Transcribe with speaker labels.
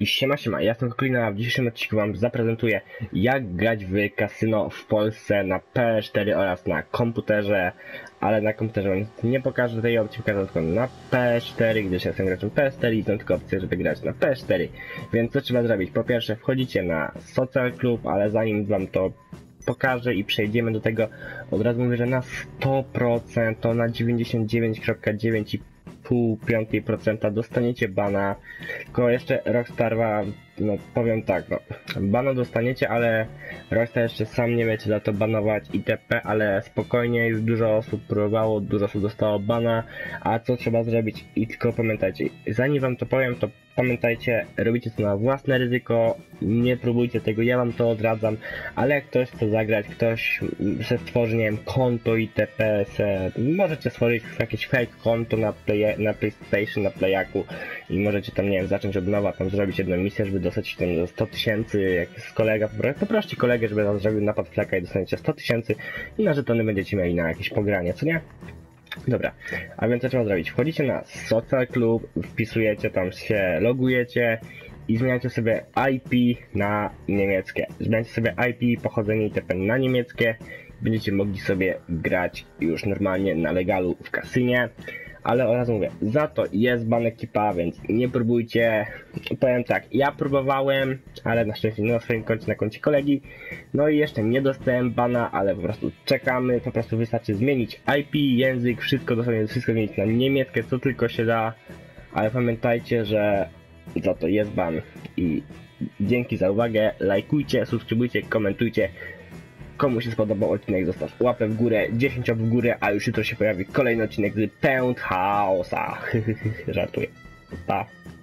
Speaker 1: I siema, ja jestem Koklina, a w dzisiejszym odcinku wam zaprezentuję, jak grać w kasyno w Polsce na PS4 oraz na komputerze, ale na komputerze wam nie pokażę tej opcji, pokażę tylko na PS4, gdyż ja jestem graczem PS4 i znam tylko opcję, żeby grać na PS4. Więc co trzeba zrobić? Po pierwsze wchodzicie na Social Club, ale zanim wam to pokażę i przejdziemy do tego, od razu mówię, że na 100%, to na 99,9% dostaniecie bana. Tylko jeszcze Rockstar no powiem tak, no bana dostaniecie, ale Rockstar jeszcze sam nie wiecie za to banować itp, ale spokojnie, już dużo osób próbowało, dużo osób dostało bana. A co trzeba zrobić? I tylko pamiętajcie, zanim wam to powiem, to pamiętajcie, robicie to na własne ryzyko, nie próbujcie tego, ja wam to odradzam, ale jak ktoś chce zagrać, ktoś se stworzy, nie wiem, konto itp, możecie stworzyć jakieś fake konto na PlayStation, na Playaku i możecie tam, nie wiem, zacząć od nowa, tam zrobić jedną misję, żeby dostać tam 100 000, jak jest kolega, poproście kolegę, żeby tam zrobił napad flaka i dostaniecie 100 000 i na żetony będziecie mieli na jakieś pogranie, co nie? Dobra, a więc co trzeba zrobić? Wchodzicie na Social Club, wpisujecie, tam się logujecie i zmieniacie sobie IP na niemieckie. Zmieniacie sobie IP, pochodzenie itp. na niemieckie. Będziecie mogli sobie grać już normalnie na legalu w kasynie. Ale od razu mówię, za to jest ban ekipa, więc nie próbujcie. Powiem tak, ja próbowałem, ale na szczęście nie na swoim koncie, na koncie kolegi. No i jeszcze nie dostałem bana, ale po prostu czekamy, po prostu wystarczy zmienić IP, język, wszystko, dosłownie wszystko zmienić na niemieckie, co tylko się da. Ale pamiętajcie, że za to jest ban. I dzięki za uwagę, lajkujcie, subskrybujcie, komentujcie. Komu się spodobał odcinek, zostaw łapę w górę, 10 łap w górę, a już jutro się pojawi kolejny odcinek z Pęd Chaosa. Żartuję. Pa.